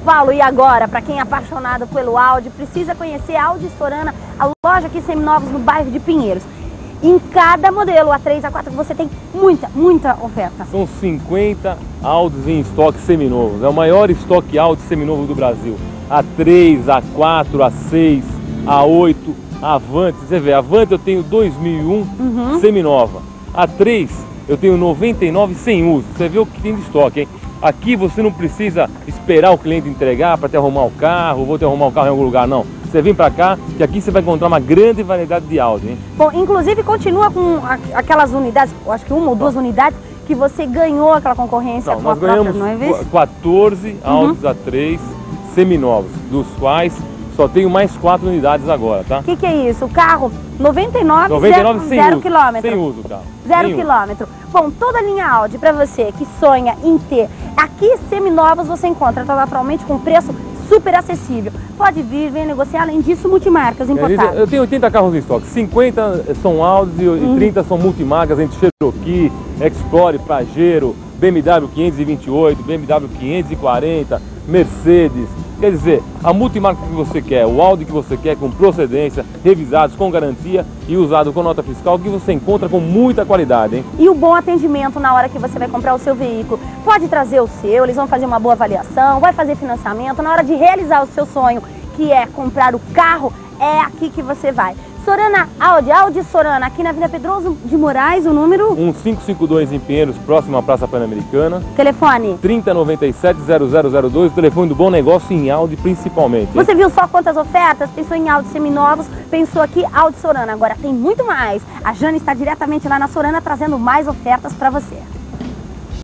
Paulo, e agora, para quem é apaixonado pelo Audi, precisa conhecer a Audi Sorana, a loja aqui seminovos no bairro de Pinheiros. Em cada modelo, A3, A4, você tem muita oferta. São 50 Audis em estoque seminovos. É o maior estoque Audi seminovo do Brasil. A3, A4, A6, A8, Avante. Você vê, Avante eu tenho 2001 seminova. A3 eu tenho 99 sem uso. Você vê o que tem de estoque, hein? Aqui você não precisa esperar o cliente entregar para te arrumar o carro, vou te arrumar o carro em algum lugar, não. Você vem para cá, que aqui você vai encontrar uma grande variedade de Audi, hein? Bom, inclusive continua com aquelas unidades, acho que uma ou duas unidades, que você ganhou aquela concorrência com a própria Noives. 14 Audis A3 seminovos, dos quais só tenho mais 4 unidades agora, tá? O que é isso? O carro 99 sem zero uso, quilômetro. sem uso o carro. 0 quilômetro. Bom, toda a linha Audi, para você que sonha em ter, aqui seminovos você encontra naturalmente com preço super acessível. Pode vir, vem negociar, além disso, multimarcas importadas. Eu tenho 80 carros em estoque, 50 são Audis e 30 são multimarcas, entre Cherokee, Explorer, Pajero, BMW 528, BMW 540, Mercedes. Quer dizer, a multimarca que você quer, o Audi que você quer, com procedência, revisados com garantia e usado com nota fiscal, que você encontra com muita qualidade, hein? E o bom atendimento na hora que você vai comprar o seu veículo. Pode trazer o seu, eles vão fazer uma boa avaliação, vai fazer financiamento. Na hora de realizar o seu sonho, que é comprar o carro, é aqui que você vai. Sorana Audi Sorana, aqui na Avenida Pedroso de Moraes, o número? 1552 em Pinheiros, próximo à Praça Pan-Americana. Telefone? 3097-0002, o telefone do bom negócio em Audi principalmente. Você viu só quantas ofertas? Pensou em Audi seminovos, pensou aqui Audi Sorana. Agora tem muito mais. A Jane está diretamente lá na Sorana trazendo mais ofertas para você.